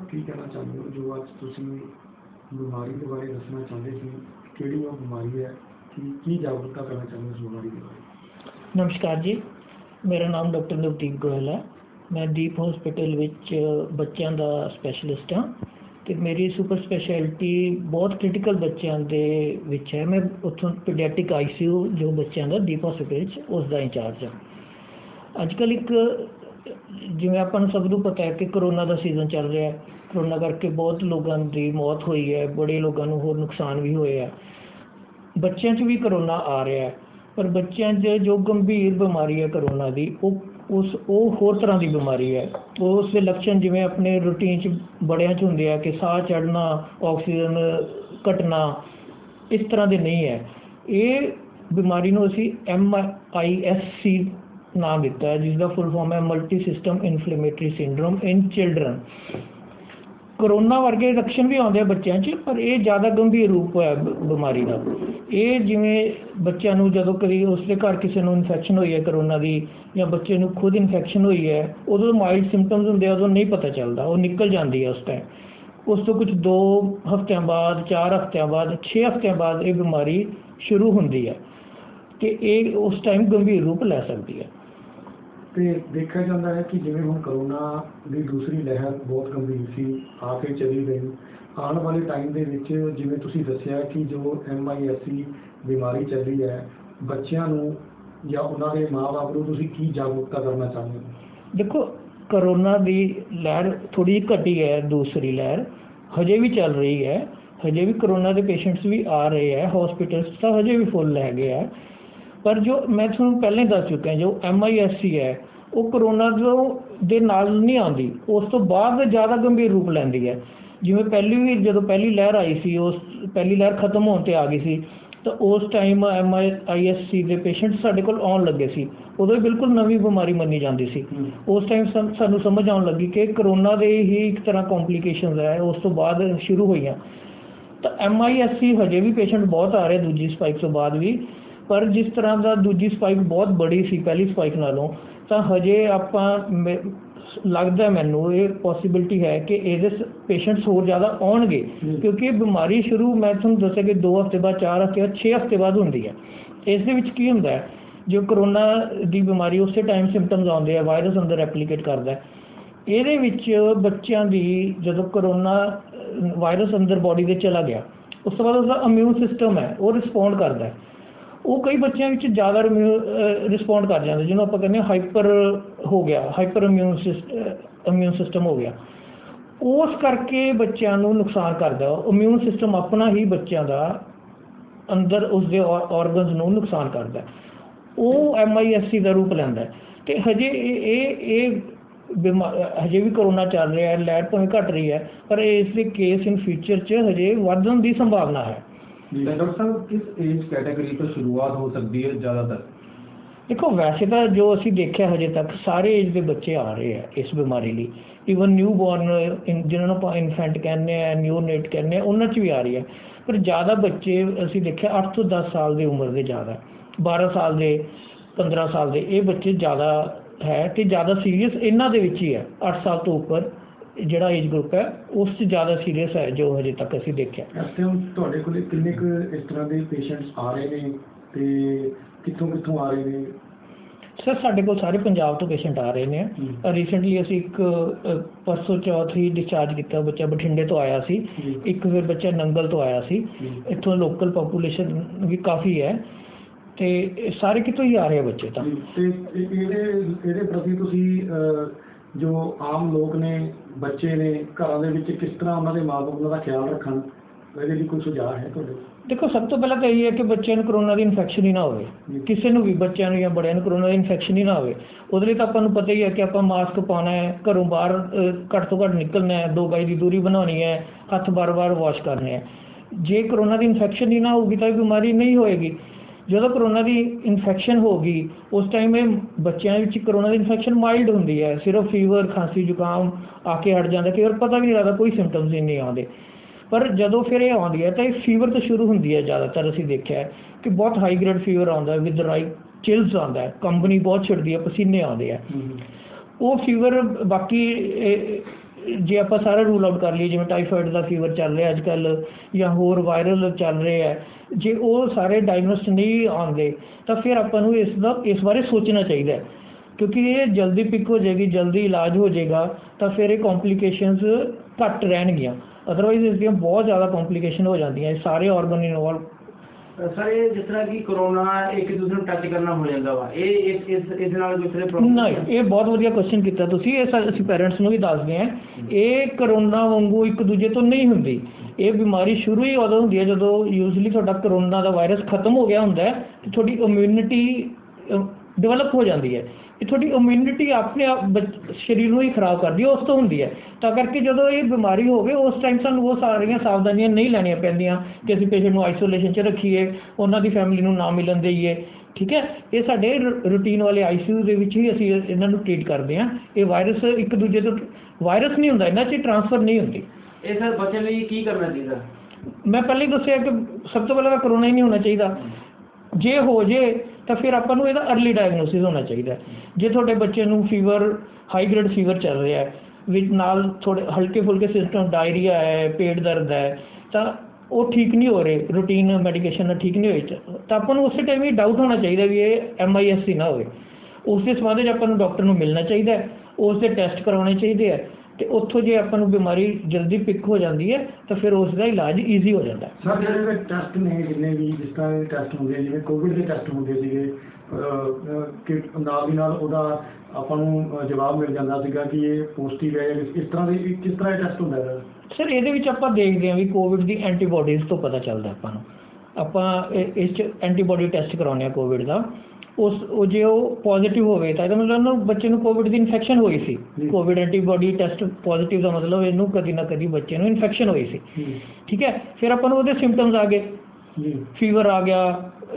ਕੀ ਕਹਿਣਾ ਚਾਹੁੰਦੇ ਹੋ ਜੋ ਅੱਜ ਤੁਸੀਂ ਬਿਮਾਰੀ ਦੇ ਬਾਰੇ ਦੱਸਣਾ ਚਾਹੁੰਦੇ ਸੀ, ਕਿਹੜੀ ਉਹ ਬਿਮਾਰੀ ਹੈ, ਕੀ ਜਾਗਰੂਕਤਾ ਕਰਨਾ ਚਾਹੁੰਦੇ ਹੋ ਇਸ ਬਿਮਾਰੀ ਦੇ ਬਾਰੇ? ਨਮਸਕਾਰ ਜੀ, ਮੇਰਾ ਨਾਮ ਡਾਕਟਰ ਨਵਦੀਪ ਗੋਇਲ ਹੈ। ਮੈਂ ਦੀਪ ਹਸਪੀਟਲ ਵਿੱਚ ਬੱਚਿਆਂ ਦਾ ਸਪੈਸ਼ਲਿਸਟ ਹਾਂ ਅਤੇ ਮੇਰੀ ਸੁਪਰ ਸਪੈਸ਼ਲਿਟੀ ਬਹੁਤ ਕ੍ਰਿਟੀਕਲ ਬੱਚਿਆਂ ਦੇ ਵਿੱਚ ਹੈ। ਮੈਂ ਉੱਥੋਂ ਪੀਡੀਆਟ੍ਰਿਕ ICU ਜੋ ਬੱਚਿਆਂ ਦਾ ਦੀਪ ਹਸਪੀਟਲ ਵਿੱਚ ਉਸ ਦਾ ਇੰਚਾਰਜ ਹਾਂ। ਅੱਜ ਕੱਲ੍ਹ ਇੱਕ ਜਿਵੇਂ ਆਪਾਂ ਨੂੰ ਸਭ ਨੂੰ ਪਤਾ ਹੈ ਕਿ ਕਰੋਨਾ ਦਾ ਸੀਜ਼ਨ ਚੱਲ ਰਿਹਾ ਹੈ। ਕਰੋਨਾ ਕਰਕੇ ਬਹੁਤ ਲੋਕਾਂ ਦੀ ਮੌਤ ਹੋਈ ਹੈ, ਬੜੇ ਲੋਕਾਂ ਨੂੰ ਹੋਰ ਨੁਕਸਾਨ ਵੀ ਹੋਏ ਆ। ਬੱਚਿਆਂ 'ਚ ਵੀ ਕਰੋਨਾ ਆ ਰਿਹਾ ਹੈ, ਪਰ ਬੱਚਿਆਂ 'ਚ ਜੋ ਗੰਭੀਰ ਬਿਮਾਰੀ ਹੈ ਕਰੋਨਾ ਦੀ, ਉਹ ਹੋਰ ਤਰ੍ਹਾਂ ਦੀ ਬਿਮਾਰੀ ਹੈ। ਉਸ ਦੇ ਲੱਛਣ ਜਿਵੇਂ ਆਪਣੇ ਰੂਟੀਨ 'ਚ ਬੜਿਆਂ 'ਚ ਹੁੰਦੇ ਆ ਕਿ ਸਾਹ ਚੜ੍ਹਨਾ, ਆਕਸੀਜਨ ਘਟਣਾ, ਇਸ ਤਰ੍ਹਾਂ ਦੇ ਨਹੀਂ ਹੈ। ਇਹ ਬਿਮਾਰੀ ਨੂੰ ਅਸੀਂ MISC ਨਾਮ ਦਿੱਤਾ ਹੈ, ਜਿਸ ਦਾ ਫੁੱਲ ਫਾਰਮ ਹੈ multi system inflammatory syndrome in children. Corona ਵਰਗੇ ਲੱਛਣ ਵੀ ਆਉਂਦੇ ਆ ਬੱਚਿਆਂ 'ਚ, ਪਰ ਇਹ ਜ਼ਿਆਦਾ ਗੰਭੀਰ ਰੂਪ ਹੈ ਬਿਮਾਰੀ ਦਾ। ਇਹ ਜਿਵੇਂ ਬੱਚਿਆਂ ਨੂੰ ਜਦੋਂ ਕਦੀ ਉਸਦੇ ਘਰ ਕਿਸੇ ਨੂੰ ਇਨਫੈਕਸ਼ਨ ਹੋਈ ਹੈ ਕਰੋਨਾ ਦੀ, ਜਾਂ ਬੱਚੇ ਨੂੰ ਖੁਦ ਇਨਫੈਕਸ਼ਨ ਹੋਈ ਹੈ, ਉਦੋਂ ਮਾਈਲਡ ਸਿੰਪਟਮਸ ਹੁੰਦੇ ਆ, ਉਦੋਂ ਨਹੀਂ ਪਤਾ ਚੱਲਦਾ, ਉਹ ਨਿਕਲ ਜਾਂਦੀ ਹੈ ਉਸ ਟਾਈਮ। ਉਸ ਤੋਂ ਕੁਝ 2 ਹਫ਼ਤਿਆਂ ਬਾਅਦ, 4 ਹਫ਼ਤਿਆਂ ਬਾਅਦ, 6 ਹਫ਼ਤਿਆਂ ਬਾਅਦ ਇਹ ਬਿਮਾਰੀ ਸ਼ੁਰੂ ਹੁੰਦੀ ਹੈ ਕਿ ਇਹ ਉਸ ਟਾਈਮ ਗੰਭੀਰ ਰੂਪ ਲੈ ਸਕਦੀ ਹੈ। ਅਤੇ ਦੇਖਿਆ ਜਾਂਦਾ ਹੈ ਕਿ ਜਿਵੇਂ ਹੁਣ ਕਰੋਨਾ ਦੀ ਦੂਸਰੀ ਲਹਿਰ ਬਹੁਤ ਗੰਭੀਰ ਸੀ, ਆ ਕੇ ਚਲੀ ਗਈ। ਆਉਣ ਵਾਲੇ ਟਾਈਮ ਦੇ ਵਿੱਚ ਜਿਵੇਂ ਤੁਸੀਂ ਦੱਸਿਆ ਕਿ ਜੋ MISC ਬਿਮਾਰੀ ਚੱਲੀ ਹੈ, ਬੱਚਿਆਂ ਨੂੰ ਜਾਂ ਉਹਨਾਂ ਦੇ ਮਾਂ-ਬਾਪ ਨੂੰ ਤੁਸੀਂ ਕੀ ਜਾਗਰੂਕਤਾ ਕਰਨਾ ਚਾਹੁੰਦੇ ਹੋ? ਦੇਖੋ, ਕਰੋਨਾ ਦੀ ਲਹਿਰ ਥੋੜ੍ਹੀ ਜਿਹੀ ਘਟੀ ਹੈ, ਦੂਸਰੀ ਲਹਿਰ ਹਜੇ ਵੀ ਚੱਲ ਰਹੀ ਹੈ। ਹਜੇ ਵੀ ਕਰੋਨਾ ਦੇ ਪੇਸ਼ੈਂਟਸ ਵੀ ਆ ਰਹੇ ਹੈ, ਹੌਸਪੀਟਲਸ ਤਾਂ ਹਜੇ ਵੀ ਫੁੱਲ ਹੈਗੇ ਆ। ਪਰ ਜੋ ਮੈਂ ਤੁਹਾਨੂੰ ਪਹਿਲਾਂ ਹੀ ਦੱਸ ਚੁੱਕਿਆ, ਜੋ MISC ਹੈ ਉਹ ਕਰੋਨਾ ਦੇ ਨਾਲ ਨਹੀਂ ਆਉਂਦੀ, ਉਸ ਤੋਂ ਬਾਅਦ ਜ਼ਿਆਦਾ ਗੰਭੀਰ ਰੂਪ ਲੈਂਦੀ ਹੈ। ਜਿਵੇਂ ਜਦੋਂ ਪਹਿਲੀ ਲਹਿਰ ਆਈ ਸੀ, ਉਸ ਪਹਿਲੀ ਲਹਿਰ ਖਤਮ ਹੋਣ 'ਤੇ ਆ ਗਈ ਸੀ, ਤਾਂ ਉਸ ਟਾਈਮ MISC ਦੇ ਪੇਸ਼ੈਂਟ ਸਾਡੇ ਕੋਲ ਆਉਣ ਲੱਗੇ ਸੀ। ਉਦੋਂ ਹੀ ਬਿਲਕੁਲ ਨਵੀਂ ਬਿਮਾਰੀ ਮੰਨੀ ਜਾਂਦੀ ਸੀ। ਉਸ ਟਾਈਮ ਸਾਨੂੰ ਸਮਝ ਆਉਣ ਲੱਗੀ ਕਿ ਕਰੋਨਾ ਦੇ ਹੀ ਇੱਕ ਤਰ੍ਹਾਂ ਕੰਪਲੀਕੇਸ਼ਨਸ ਹੈ, ਉਸ ਤੋਂ ਬਾਅਦ ਸ਼ੁਰੂ ਹੋਈਆਂ। ਤਾਂ MISC ਹਜੇ ਵੀ ਪੇਸ਼ੈਂਟ ਬਹੁਤ ਆ ਰਹੇ ਦੂਜੀ ਸਪਾਈਕ ਤੋਂ ਬਾਅਦ ਵੀ, ਪਰ ਜਿਸ ਤਰ੍ਹਾਂ ਦਾ ਦੂਜੀ ਸਪਾਈਕ ਬਹੁਤ ਬੜੀ ਸੀ ਪਹਿਲੀ ਸਪਾਈਕ ਨਾਲੋਂ, ਤਾਂ ਹਜੇ ਲੱਗਦਾ ਮੈਨੂੰ ਇਹ ਪੋਸੀਬਿਲਿਟੀ ਹੈ ਕਿ ਇਹਦੇ ਪੇਸ਼ੈਂਟਸ ਹੋਰ ਜ਼ਿਆਦਾ ਆਉਣਗੇ, ਕਿਉਂਕਿ ਇਹ ਬਿਮਾਰੀ ਸ਼ੁਰੂ ਮੈਂ ਤੁਹਾਨੂੰ ਦੱਸਿਆ ਕਿ 2 ਹਫ਼ਤੇ ਬਾਅਦ, 4 ਹਫ਼ਤੇ ਬਾਅਦ, 6 ਹਫ਼ਤੇ ਬਾਅਦ ਹੁੰਦੀ ਹੈ। ਇਸ ਦੇ ਵਿੱਚ ਕੀ ਹੁੰਦਾ ਹੈ, ਜੋ ਕਰੋਨਾ ਦੀ ਬਿਮਾਰੀ ਉਸੇ ਟਾਈਮ ਸਿੰਪਟਮਸ ਆਉਂਦੇ ਆ, ਵਾਇਰਸ ਅੰਦਰ ਰੈਪਲੀਕੇਟ ਕਰਦਾ। ਇਹਦੇ ਵਿੱਚ ਬੱਚਿਆਂ ਦੀ ਜਦੋਂ ਕਰੋਨਾ ਵਾਇਰਸ ਅੰਦਰ ਬੋਡੀ ਦੇ ਚਲਾ ਗਿਆ, ਉਸ ਤੋਂ ਬਾਅਦ ਉਸਦਾ ਇਮਿਊਨ ਸਿਸਟਮ ਹੈ ਉਹ ਰਿਸਪੌਂਡ ਕਰਦਾ। ਉਹ ਕਈ ਬੱਚਿਆਂ ਵਿੱਚ ਜ਼ਿਆਦਾ ਰਿਸਪੌਂਡ ਕਰ ਜਾਂਦਾ, ਜਿਹਨੂੰ ਆਪਾਂ ਕਹਿੰਦੇ ਹਾਂ ਹਾਈਪਰ ਇਮਿਊਨ ਸਿਸਟਮ ਹੋ ਗਿਆ। ਉਸ ਕਰਕੇ ਬੱਚਿਆਂ ਨੂੰ ਨੁਕਸਾਨ ਕਰਦਾ। ਇਮਿਊਨ ਸਿਸਟਮ ਆਪਣਾ ਹੀ ਬੱਚਿਆਂ ਦਾ ਅੰਦਰ ਉਸਦੇ ਔਰਗਨਸ ਨੂੰ ਨੁਕਸਾਨ ਕਰਦਾ, ਉਹ MISC ਦਾ ਰੂਪ ਲੈਂਦਾ। ਅਤੇ ਹਜੇ ਇਹ ਹਜੇ ਵੀ ਕਰੋਨਾ ਚੱਲ ਰਿਹਾ ਹੈ, ਲਹਿਰ ਭਾਵੇਂ ਘੱਟ ਰਹੀ ਹੈ, ਪਰ ਇਸ ਦੇ ਕੇਸ ਇਨ ਫਿਊਚਰ 'ਚ ਹਜੇ ਵਧਣ ਦੀ ਸੰਭਾਵਨਾ ਹੈ। ਡਾਕਟਰ ਸਾਹਿਬ, ਕਿਸ ਏਜ ਕੈਟਾਗਰੀ ਤੋਂ ਸ਼ੁਰੂਆਤ ਹੋ ਸਕਦੀ ਹੈ ਜ਼ਿਆਦਾਤਰ? ਦੇਖੋ, ਵੈਸੇ ਤਾਂ ਜੋ ਅਸੀਂ ਦੇਖਿਆ ਹਜੇ ਤੱਕ ਸਾਰੇ ਏਜ ਦੇ ਬੱਚੇ ਆ ਰਹੇ ਆ ਇਸ ਬਿਮਾਰੀ ਲਈ। ਈਵਨ ਨਿਊ ਬੋਰਨ, ਜਿਹਨਾਂ ਨੂੰ ਆਪਾਂ ਇਨਫੈਂਟ ਕਹਿੰਦੇ ਆ, ਨਿਊਨੇਟ ਕਹਿੰਦੇ ਆ, ਉਹਨਾਂ 'ਚ ਵੀ ਆ ਰਹੀ ਹੈ। ਪਰ ਜ਼ਿਆਦਾ ਬੱਚੇ ਅਸੀਂ ਦੇਖਿਆ 8 ਤੋਂ 10 ਸਾਲ ਦੀ ਉਮਰ ਦੇ ਜ਼ਿਆਦਾ, 12 ਸਾਲ ਦੇ, 15 ਸਾਲ ਦੇ, ਇਹ ਬੱਚੇ ਜ਼ਿਆਦਾ ਹੈ ਅਤੇ ਜ਼ਿਆਦਾ ਸੀਰੀਅਸ ਇਹਨਾਂ ਦੇ ਵਿੱਚ ਹੀ ਹੈ। 8 ਸਾਲ ਤੋਂ ਉੱਪਰ ਜਿਹੜਾ ਏਜ ਗਰੁੱਪ ਹੈ ਉਸ 'ਚ ਜ਼ਿਆਦਾ ਸੀਰੀਅਸ ਹੈ ਜੋ ਹਜੇ ਤੱਕ ਅਸੀਂ ਦੇਖਿਆ। ਅਤੇ ਹੁਣ ਤੁਹਾਡੇ ਕੋਲ ਕਿੰਨੇ ਕੁ ਇਸ ਤਰ੍ਹਾਂ ਦੇ ਪੇਸ਼ੈਂਟਸ ਆ ਰਹੇ ਨੇ ਅਤੇ ਕਿੱਥੋਂ ਆ ਰਹੇ ਨੇ? ਸਰ, ਸਾਡੇ ਕੋਲ ਸਾਰੇ ਪੰਜਾਬ ਤੋਂ ਪੇਸ਼ੈਂਟ ਆ ਰਹੇ ਨੇ। ਰੀਸੈਂਟਲੀ ਅਸੀਂ ਇੱਕ ਪਰਸੋਂ ਚੌਥ ਹੀ ਡਿਸਚਾਰਜ ਕੀਤਾ ਬੱਚਾ, ਬਠਿੰਡੇ ਤੋਂ ਆਇਆ ਸੀ। ਇੱਕ ਫਿਰ ਬੱਚਾ ਨੰਗਲ ਤੋਂ ਆਇਆ ਸੀ। ਇੱਥੋਂ ਲੋਕਲ ਪਾਪੂਲੇਸ਼ਨ ਵੀ ਕਾਫੀ ਹੈ ਅਤੇ ਸਾਰੇ ਕਿਤੋਂ ਹੀ ਆ ਰਹੇ ਬੱਚੇ ਤਾਂ। ਅਤੇ ਇਹਦੇ ਪ੍ਰਤੀ ਤੁਸੀਂ ਜੋ ਆਮ ਲੋਕ ਨੇ, ਬੱਚੇ ਨੇ, ਘਰਾਂ ਦੇ ਵਿੱਚ ਕਿਸ ਤਰ੍ਹਾਂ ਉਹਨਾਂ ਦੇ ਮਾਂ-ਬਾਪ ਦਾ ਖਿਆਲ ਰੱਖਣ, ਇਹਦੇ ਲਈ ਕੋਈ ਸੁਝਾਅ ਹੈ ਤੁਹਾਡੇ? ਦੇਖੋ, ਸਭ ਤੋਂ ਪਹਿਲਾਂ ਤਾਂ ਇਹ ਹੈ ਕਿ ਬੱਚਿਆਂ ਨੂੰ ਕਰੋਨਾ ਦੀ ਇਨਫੈਕਸ਼ਨ ਹੀ ਨਾ ਹੋਵੇ, ਕਿਸੇ ਨੂੰ ਵੀ, ਬੱਚਿਆਂ ਨੂੰ ਜਾਂ ਬੜਿਆਂ ਨੂੰ ਕਰੋਨਾ ਦੀ ਇਨਫੈਕਸ਼ਨ ਹੀ ਨਾ ਹੋਵੇ। ਉਹਦੇ ਲਈ ਤਾਂ ਆਪਾਂ ਨੂੰ ਪਤਾ ਹੀ ਹੈ ਕਿ ਆਪਾਂ ਮਾਸਕ ਪਾਉਣਾ ਹੈ, ਘਰੋਂ ਬਾਹਰ ਘੱਟ ਤੋਂ ਘੱਟ ਨਿਕਲਣਾ ਹੈ, 2 ਗਜ਼ ਦੀ ਦੂਰੀ ਬਣਾਉਣੀ ਹੈ, ਹੱਥ ਬਾਰ-ਬਾਰ ਵਾਸ਼ ਕਰਨੇ ਹੈ। ਜੇ ਕਰੋਨਾ ਦੀ ਇਨਫੈਕਸ਼ਨ ਹੀ ਨਾ ਹੋਊਗੀ ਤਾਂ ਇਹ ਬਿਮਾਰੀ ਨਹੀਂ ਹੋਏਗੀ। ਜਦੋਂ ਕਰੋਨਾ ਦੀ ਇਨਫੈਕਸ਼ਨ ਹੋ ਗਈ, ਉਸ ਟਾਈਮ ਇਹ ਬੱਚਿਆਂ ਵਿੱਚ ਕਰੋਨਾ ਦੀ ਇਨਫੈਕਸ਼ਨ ਮਾਈਲਡ ਹੁੰਦੀ ਹੈ, ਸਿਰਫ ਫੀਵਰ, ਖਾਂਸੀ, ਜ਼ੁਕਾਮ ਆ ਕੇ ਹਟ ਜਾਂਦਾ, ਕਈ ਵਾਰ ਪਤਾ ਵੀ ਨਹੀਂ ਲੱਗਦਾ, ਕੋਈ ਸਿੰਪਟਮਸ ਹੀ ਨਹੀਂ ਆਉਂਦੇ। ਪਰ ਜਦੋਂ ਫਿਰ ਇਹ ਆਉਂਦੀ ਹੈ ਤਾਂ ਇਹ ਫੀਵਰ ਤੋਂ ਸ਼ੁਰੂ ਹੁੰਦੀ ਹੈ। ਜ਼ਿਆਦਾਤਰ ਅਸੀਂ ਦੇਖਿਆ ਹੈ ਕਿ ਬਹੁਤ ਹਾਈ ਗ੍ਰੇਡ ਫੀਵਰ ਆਉਂਦਾ, ਵਿਦ ਰਾਈਟ ਚਿਲਸ ਆਉਂਦਾ, ਕੰਬਣੀ ਬਹੁਤ ਛਿੜਦੀ ਹੈ, ਪਸੀਨੇ ਆਉਂਦੇ ਆ। ਉਹ ਫੀਵਰ ਬਾਕੀ ਜੇ ਆਪਾਂ ਸਾਰਾ ਰੂਲ ਆਊਟ ਕਰ ਲਈਏ, ਜਿਵੇਂ ਟਾਈਫਾਇਡ ਦਾ ਫੀਵਰ ਚੱਲ ਰਿਹਾ ਅੱਜ ਕੱਲ੍ਹ ਜਾਂ ਹੋਰ ਵਾਇਰਲ ਚੱਲ ਰਹੇ ਹੈ, ਜੇ ਉਹ ਸਾਰੇ ਡਾਇਗਨੋਸਟ ਨਹੀਂ ਆਉਂਦੇ ਤਾਂ ਫਿਰ ਆਪਾਂ ਨੂੰ ਇਸ ਬਾਰੇ ਸੋਚਣਾ ਚਾਹੀਦਾ ਹੈ, ਕਿਉਂਕਿ ਇਹ ਜਲਦੀ ਪਿਕ ਹੋ ਜਾਏਗੀ, ਜਲਦੀ ਇਲਾਜ ਹੋ ਜਾਏਗਾ ਤਾਂ ਫਿਰ ਇਹ ਕੰਪਲੀਕੇਸ਼ਨਸ ਘੱਟ ਰਹਿਣਗੀਆਂ। ਅਦਰਵਾਈਜ਼ ਇਸ ਦੀਆਂ ਬਹੁਤ ਜ਼ਿਆਦਾ ਕੰਪਲੀਕੇਸ਼ਨ ਹੋ ਜਾਂਦੀਆਂ, ਇਹ ਸਾਰੇ ਆਰਗਨ ਇਨਵੋਲਵ। ਸਰ ਇਹ ਜਿਸ ਤਰ੍ਹਾਂ ਕਿ ਕਰੋਨਾ ਇੱਕ ਦੂਸਰੇ ਨੂੰ ਟੱਚ ਕਰਨਾ ਹੋ ਜਾਂਦਾ ਵਾ, ਇਹ ਇਸ ਨਾਲ ਦੂਸਰੇ ਪ੍ਰੋਬਲਮ ਨਹੀਂ, ਇਹ ਬਹੁਤ ਵਧੀਆ ਕੁਐਸਚਨ ਕੀਤਾ ਤੁਸੀਂ। ਇਹ ਅਸੀਂ ਪੈਰੈਂਟਸ ਨੂੰ ਵੀ ਦੱਸਦੇ ਹਾਂ, ਇਹ ਕਰੋਨਾ ਵਾਂਗੂ ਇੱਕ ਦੂਜੇ ਤੋਂ ਨਹੀਂ ਹੁੰਦੀ। ਇਹ ਬਿਮਾਰੀ ਸ਼ੁਰੂ ਹੀ ਉਦੋਂ ਹੁੰਦੀ ਹੈ ਜਦੋਂ ਯੂਜ਼ਲੀ ਤੁਹਾਡਾ ਕਰੋਨਾ ਦਾ ਵਾਇਰਸ ਖਤਮ ਹੋ ਗਿਆ ਹੁੰਦਾ ਹੈ ਤੇ ਤੁਹਾਡੀ ਇਮਿਊਨਿਟੀ ਡਿਵੈਲਪ ਹੋ ਜਾਂਦੀ ਹੈ। ਇਹ ਤੁਹਾਡੀ ਇਮਿਊਨਿਟੀ ਆਪਣੇ ਆਪ ਸਰੀਰ ਨੂੰ ਹੀ ਖਰਾਬ ਕਰਦੀ ਹੈ, ਉਸ ਤੋਂ ਹੁੰਦੀ ਹੈ। ਤਾਂ ਕਰਕੇ ਜਦੋਂ ਇਹ ਬਿਮਾਰੀ ਹੋਵੇ ਉਸ ਟਾਈਮ ਸਾਨੂੰ ਉਹ ਸਾਰੀਆਂ ਸਾਵਧਾਨੀਆਂ ਨਹੀਂ ਲੈਣੀਆਂ ਪੈਂਦੀਆਂ ਕਿ ਅਸੀਂ ਪੇਸ਼ੈਂਟ ਨੂੰ ਆਈਸੋਲੇਸ਼ਨ 'ਚ ਰੱਖੀਏ, ਉਹਨਾਂ ਦੀ ਫੈਮਿਲੀ ਨੂੰ ਨਾ ਮਿਲਣ ਦੇਈਏ। ਠੀਕ ਹੈ, ਇਹ ਸਾਡੇ ਰੂਟੀਨ ਵਾਲੇ ICU ਦੇ ਵਿੱਚ ਹੀ ਅਸੀਂ ਇਹਨਾਂ ਨੂੰ ਟ੍ਰੀਟ ਕਰਦੇ ਹਾਂ। ਇਹ ਵਾਇਰਸ ਇੱਕ ਦੂਜੇ ਤੋਂ ਵਾਇਰਸ ਨਹੀਂ ਹੁੰਦਾ, ਇਹਨਾਂ 'ਚ ਟ੍ਰਾਂਸਫਰ ਨਹੀਂ ਹੁੰਦੀ। ਇਹ ਸਰ ਬੱਚੇ ਲਈ ਕੀ ਕਰਨਾ ਚਾਹੀਦਾ? ਮੈਂ ਪਹਿਲੇ ਹੀ ਦੱਸਿਆ ਕਿ ਸਭ ਤੋਂ ਪਹਿਲਾਂ ਤਾਂ ਕਰੋਨਾ ਹੀ ਨਹੀਂ ਹੋਣਾ ਚਾਹੀਦਾ। ਜੇ ਹੋ ਜੇ ਤਾਂ ਫਿਰ ਆਪਾਂ ਨੂੰ ਇਹਦਾ ਅਰਲੀ ਡਾਇਗਨੋਸਿਸ ਹੋਣਾ ਚਾਹੀਦਾ। ਜੇ ਤੁਹਾਡੇ ਬੱਚੇ ਨੂੰ ਫੀਵਰ, ਹਾਈ ਗ੍ਰੇਡ ਫੀਵਰ ਚੱਲ ਰਿਹਾ ਹੈ ਵਿੱਚ ਨਾਲ ਥੋੜ੍ਹੇ ਹਲਕੇ ਫੁਲਕੇ ਸਿਸਟਮ, ਡਾਇਰੀਆ ਹੈ, ਪੇਟ ਦਰਦ ਹੈ, ਤਾਂ ਉਹ ਠੀਕ ਨਹੀਂ ਹੋ ਰਹੇ, ਰੂਟੀਨ ਮੈਡੀਕੇਸ਼ਨ ਨਾਲ ਠੀਕ ਨਹੀਂ ਹੋਏ, ਤਾਂ ਆਪਾਂ ਨੂੰ ਉਸੇ ਟਾਈਮ ਹੀ ਡਾਊਟ ਹੋਣਾ ਚਾਹੀਦਾ ਵੀ ਇਹ MIS ਨਾ ਹੋਵੇ। ਉਸ ਦੇ ਸੰਬੰਧ 'ਚ ਆਪਾਂ ਨੂੰ ਡਾਕਟਰ ਨੂੰ ਮਿਲਣਾ ਚਾਹੀਦਾ, ਉਸ ਦੇ ਟੈਸਟ ਕਰਵਾਉਣੇ ਚਾਹੀਦੇ ਹੈ ਤੇ ਉੱਥੋਂ ਜੇ ਆਪਾਂ ਨੂੰ ਬਿਮਾਰੀ ਜਲਦੀ ਪਿਕ ਹੋ ਜਾਂਦੀ ਹੈ ਤਾਂ ਫਿਰ ਉਸ ਦਾ ਇਲਾਜ ਈਜ਼ੀ ਹੋ ਜਾਂਦਾ। ਸਰ ਜਿਹੜੇ ਟੈਸਟ ਨੇ, ਜਿੰਨੇ ਵੀ ਜਿਸ ਤਰ੍ਹਾਂ ਦੇ ਟੈਸਟ ਹੁੰਦੇ, ਜਿਵੇਂ ਕੋਵਿਡ ਦੇ ਟੈਸਟ ਹੁੰਦੇ ਸੀਗੇ, ਕਿ ਨਾਲ ਦੀ ਨਾਲ ਉਹਦਾ ਆਪਾਂ ਨੂੰ ਜਵਾਬ ਮਿਲ ਜਾਂਦਾ ਸੀਗਾ ਕਿ ਇਹ ਪੋਜ਼ਿਟਿਵ ਹੈ, ਇਸ ਤਰ੍ਹਾਂ ਦੇ ਕਿਸ ਤਰ੍ਹਾਂ ਇਹ ਟੈਸਟ ਹੁੰਦਾ ਹੈ? ਸਰ ਇਹਦੇ ਵਿੱਚ ਆਪਾਂ ਦੇਖਦੇ ਹਾਂ ਵੀ ਕੋਵਿਡ ਦੀ ਐਂਟੀਬਾਡੀਜ਼ ਤੋਂ ਪਤਾ ਚੱਲਦਾ ਆਪਾਂ ਨੂੰ। ਆਪਾਂ ਇਸ 'ਚ ਐਂਟੀਬਾਡੀ ਟੈਸਟ ਕਰਾਉਂਦੇ ਹਾਂ ਕੋਵਿਡ ਦਾ। ਉਹ ਜੇ ਉਹ ਪੋਜ਼ੀਟਿਵ ਹੋਵੇ ਤਾਂ ਇਹਦਾ ਮਤਲਬ ਨਾ ਬੱਚੇ ਨੂੰ ਕੋਵਿਡ ਦੀ ਇਨਫੈਕਸ਼ਨ ਹੋਈ ਸੀ। ਕੋਵਿਡ ਐਂਟੀਬਾਡੀ ਟੈਸਟ ਪੋਜ਼ੀਟਿਵ ਦਾ ਮਤਲਬ ਇਹਨੂੰ ਕਦੀ ਨਾ ਕਦੀ ਬੱਚੇ ਨੂੰ ਇਨਫੈਕਸ਼ਨ ਹੋਈ ਸੀ। ਠੀਕ ਹੈ, ਫਿਰ ਆਪਾਂ ਨੂੰ ਉਹਦੇ ਸਿੰਪਟਮਸ ਆ ਗਏ, ਫੀਵਰ ਆ ਗਿਆ,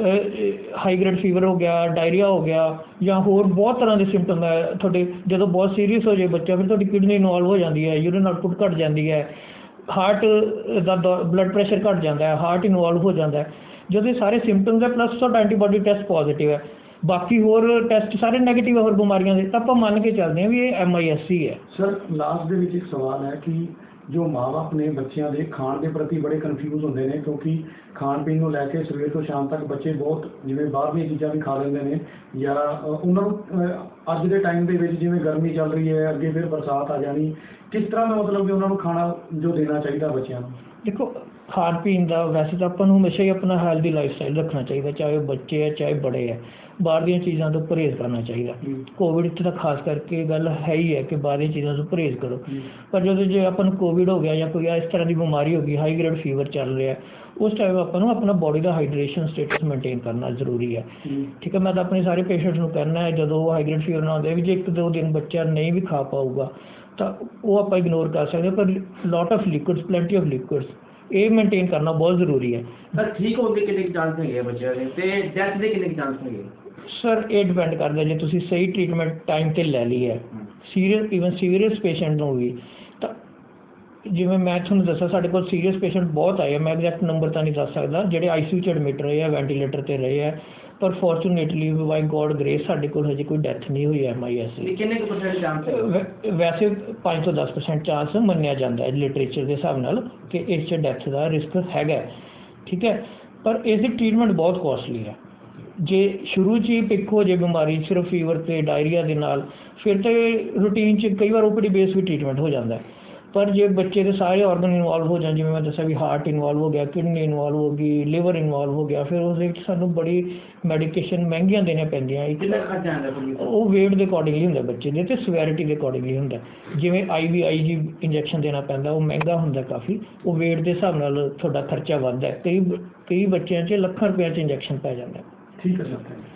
ਹਾਈ ਗ੍ਰੇਡ ਫੀਵਰ ਹੋ ਗਿਆ, ਡਾਇਰੀਆ ਹੋ ਗਿਆ, ਜਾਂ ਹੋਰ ਬਹੁਤ ਤਰ੍ਹਾਂ ਦੇ ਸਿੰਪਟਮ ਹੈ ਤੁਹਾਡੇ। ਜਦੋਂ ਬਹੁਤ ਸੀਰੀਅਸ ਹੋ ਜਾਏ ਬੱਚਾ, ਫਿਰ ਤੁਹਾਡੀ ਕਿਡਨੀ ਇਨਵੋਲਵ ਹੋ ਜਾਂਦੀ ਹੈ, ਯੂਰਿਨ ਆਊਟਪੁੱਟ ਘੱਟ ਜਾਂਦੀ ਹੈ, ਹਾਰਟ ਦਾ ਬਲੱਡ ਪ੍ਰੈਸ਼ਰ ਘੱਟ ਜਾਂਦਾ ਹੈ, ਹਾਰਟ ਇਨਵੋਲਵ ਹੋ ਜਾਂਦਾ ਹੈ। ਜਦੋਂ ਇਹ ਸਾਰੇ ਸਿੰਪਟਮਸ ਹੈ ਪਲੱਸ ਤੁਹਾਡਾ ਐਂਟੀਬਾਡੀ ਟੈਸਟ ਪੋਜ਼ੀਟਿਵ ਹੈ, ਬਾਕੀ ਹੋਰ ਟੈਸਟ ਸਾਰੇ ਨੈਗੇਟਿਵ ਹੈ ਹੋਰ ਬਿਮਾਰੀਆਂ ਦੇ, ਤਾਂ ਆਪਾਂ ਮੰਨ ਕੇ ਚੱਲਦੇ ਹਾਂ ਵੀ ਇਹ MIS ਹੈ। ਸਰ ਲਾਸਟ ਦੇ ਵਿੱਚ ਇੱਕ ਸਵਾਲ ਹੈ ਕਿ ਜੋ ਮਾਂ-ਬਾਪ ਨੇ ਬੱਚਿਆਂ ਦੇ ਖਾਣ ਦੇ ਪ੍ਰਤੀ ਬੜੇ ਕਨਫਿਊਜ਼ ਹੁੰਦੇ ਨੇ, ਕਿਉਂਕਿ ਖਾਣ ਪੀਣ ਨੂੰ ਲੈ ਕੇ ਸਵੇਰ ਤੋਂ ਸ਼ਾਮ ਤੱਕ ਬੱਚੇ ਬਹੁਤ ਜਿਵੇਂ ਬਾਹਰਲੀਆਂ ਚੀਜ਼ਾਂ ਵੀ ਖਾ ਲੈਂਦੇ ਨੇ, ਜਾਂ ਉਹਨਾਂ ਨੂੰ ਅੱਜ ਦੇ ਟਾਈਮ ਦੇ ਵਿੱਚ ਜਿਵੇਂ ਗਰਮੀ ਚੱਲ ਰਹੀ ਹੈ, ਅੱਗੇ ਫਿਰ ਬਰਸਾਤ ਆ ਜਾਣੀ, ਕਿਸ ਤਰ੍ਹਾਂ ਦਾ ਮਤਲਬ ਕਿ ਉਹਨਾਂ ਨੂੰ ਖਾਣਾ ਜੋ ਦੇਣਾ ਚਾਹੀਦਾ ਬੱਚਿਆਂ ਨੂੰ? ਦੇਖੋ, ਖਾਣ ਪੀਣ ਦਾ ਵੈਸੇ ਤਾਂ ਆਪਾਂ ਨੂੰ ਹਮੇਸ਼ਾ ਹੀ ਆਪਣਾ ਹੈਲਦੀ ਲਾਈਫ ਸਟਾਈਲ ਰੱਖਣਾ ਚਾਹੀਦਾ, ਚਾਹੇ ਉਹ ਬੱਚੇ ਹੈ ਚਾਹੇ ਬੜੇ ਹੈ। ਬਾਹਰ ਦੀਆਂ ਚੀਜ਼ਾਂ ਤੋਂ ਪਰਹੇਜ਼ ਕਰਨਾ ਚਾਹੀਦਾ। ਕੋਵਿਡ ਇੱਥੇ ਤਾਂ ਖਾਸ ਕਰਕੇ ਗੱਲ ਹੈ ਹੀ ਹੈ ਕਿ ਬਾਹਰ ਦੀਆਂ ਚੀਜ਼ਾਂ ਤੋਂ ਪਰਹੇਜ਼ ਕਰੋ। ਪਰ ਜਦੋਂ ਜੇ ਆਪਾਂ ਨੂੰ ਕੋਵਿਡ ਹੋ ਗਿਆ ਜਾਂ ਕੋਈ ਇਸ ਤਰ੍ਹਾਂ ਦੀ ਬਿਮਾਰੀ ਹੋ ਗਈ, ਹਾਈ ਗ੍ਰੇਡ ਫੀਵਰ ਚੱਲ ਰਿਹਾ, ਉਸ ਟਾਈਮ ਆਪਾਂ ਨੂੰ ਆਪਣਾ ਬੋਡੀ ਦਾ ਹਾਈਡਰੇਸ਼ਨ ਸਟੇਟਸ ਮੇਨਟੇਨ ਕਰਨਾ ਜ਼ਰੂਰੀ ਹੈ। ਠੀਕ ਹੈ, ਮੈਂ ਤਾਂ ਆਪਣੇ ਸਾਰੇ ਪੇਸ਼ੈਂਟਸ ਨੂੰ ਕਹਿਣਾ ਹੈ ਜਦੋਂ ਹਾਈ ਗ੍ਰੇਡ ਫੀਵਰ ਨਾ ਆਉਂਦੇ ਵੀ ਜੇ 1-2 ਦਿਨ ਬੱਚਾ ਨਹੀਂ ਵੀ ਖਾ ਪਾਊਗਾ ਤਾਂ ਉਹ ਆਪਾਂ ਇਗਨੋਰ ਕਰ ਸਕਦੇ, ਪਰ lot of liquids, plenty of liquids, ਇਹ ਮੇਨਟੇਨ ਕਰਨਾ ਬਹੁਤ ਜ਼ਰੂਰੀ ਹੈ। ਸਰ ਠੀਕ ਹੋਣ ਦੇ ਕਿੰਨੇ ਚਾਂਸ ਹੈਗੇ ਬੱਚਿਆਂ ਦੇ ਤੇ ਡੈਥ ਦੇ ਕਿੰਨੇ ਚਾਂਸ ਹੈਗੇ? ਸਰ ਇਹ ਡਿਪੈਂਡ ਕਰਦਾ ਜੇ ਤੁਸੀਂ ਸਹੀ ਟ੍ਰੀਟਮੈਂਟ ਟਾਈਮ 'ਤੇ ਲੈ ਲਈ ਹੈ। ਸੀਰੀਅਸ ਪੇਸ਼ੈਂਟ ਨੂੰ ਵੀ ਤਾਂ ਜਿਵੇਂ ਮੈਂ ਤੁਹਾਨੂੰ ਦੱਸਿਆ ਸਾਡੇ ਕੋਲ ਸੀਰੀਅਸ ਪੇਸ਼ੈਂਟ ਬਹੁਤ ਆਏ ਆ, ਮੈਂ ਐਗਜ਼ੈਕਟ ਨੰਬਰ ਤਾਂ ਨਹੀਂ ਦੱਸ ਸਕਦਾ ਜਿਹੜੇ ICU 'ਚ ਐਡਮਿਟ ਰਹੇ ਆ, ਵੈਂਟੀਲੇਟਰ 'ਤੇ ਰਹੇ ਆ, ਪਰ ਫੋਰਚੂਨੇਟਲੀ ਬਾਈ ਗੋਡ ਗ੍ਰੇਸ ਸਾਡੇ ਕੋਲ ਹਜੇ ਕੋਈ ਡੈਥ ਨਹੀਂ ਹੋਈ MIS ਦੀ। ਕਿੰਨੇ ਕੁ % ਚਾਂਸ ਹੈ? ਵੈਸੇ 5 ਤੋਂ 10% ਚਾਂਸ ਮੰਨਿਆ ਜਾਂਦਾ ਹੈ ਲਿਟਰੇਚਰ ਦੇ ਹਿਸਾਬ ਨਾਲ ਕਿ ਇਸ 'ਚ ਡੈਥ ਦਾ ਰਿਸਕ ਹੈਗਾ। ਠੀਕ ਹੈ, ਪਰ ਇਸ ਦੀ ਟ੍ਰੀਟਮੈਂਟ ਬਹੁਤ ਕੋਸਟਲੀ ਹੈ। ਜੇ ਸ਼ੁਰੂ 'ਚ ਹੀ ਪਿਕ ਹੋ ਜੇ ਬਿਮਾਰੀ ਸਿਰਫ ਫੀਵਰ ਅਤੇ ਡਾਇਰੀਆ ਦੇ ਨਾਲ, ਫਿਰ ਤਾਂ ਰੂਟੀਨ 'ਚ ਕਈ ਵਾਰ OPD ਬੇਸ ਵੀ ਟ੍ਰੀਟਮੈਂਟ ਹੋ ਜਾਂਦਾ। ਪਰ ਜੇ ਬੱਚੇ ਦੇ ਸਾਰੇ ਆਰਗਨ ਇਨਵੋਲਵ ਹੋ ਜਾਣ, ਜਿਵੇਂ ਮੈਂ ਦੱਸਿਆ ਵੀ ਹਾਰਟ ਇਨਵੋਲਵ ਹੋ ਗਿਆ, ਕਿਡਨੀ ਇਨਵੋਲਵ ਹੋ ਗਈ, ਲਿਵਰ ਇਨਵੋਲਵ ਹੋ ਗਿਆ, ਫਿਰ ਉਸ ਦੇ ਵਿੱਚ ਸਾਨੂੰ ਬੜੀ ਮੈਡੀਕੇਸ਼ਨ ਮਹਿੰਗੀਆਂ ਦੇਣੀਆਂ ਪੈਂਦੀਆਂ। ਕਿੰਨਾ ਖਰਚਾ ਆਉਂਦਾ? ਉਹ ਵੇਟ ਦੇ ਅਕੋਰਡਿੰਗਲੀ ਹੁੰਦਾ ਬੱਚੇ ਦੇ, ਅਤੇ ਸਵੈਰਿਟੀ ਦੇ ਅਕੋਰਡਿੰਗਲੀ ਹੁੰਦਾ। ਜਿਵੇਂ IVIG ਇੰਜੈਕਸ਼ਨ ਦੇਣਾ ਪੈਂਦਾ, ਉਹ ਮਹਿੰਗਾ ਹੁੰਦਾ ਕਾਫੀ, ਉਹ ਵੇਟ ਦੇ ਹਿਸਾਬ ਨਾਲ ਤੁਹਾਡਾ ਖਰਚਾ ਵੱਧਦਾ। ਕਈ ਬੱਚਿਆਂ 'ਚ ਲੱਖਾਂ ਰੁਪਏ 'ਚ ਇੰਜੈਕਸ਼ਨ ਪੈ ਜਾਂਦਾ। ਠੀਕ ਹੈ ਸਰ।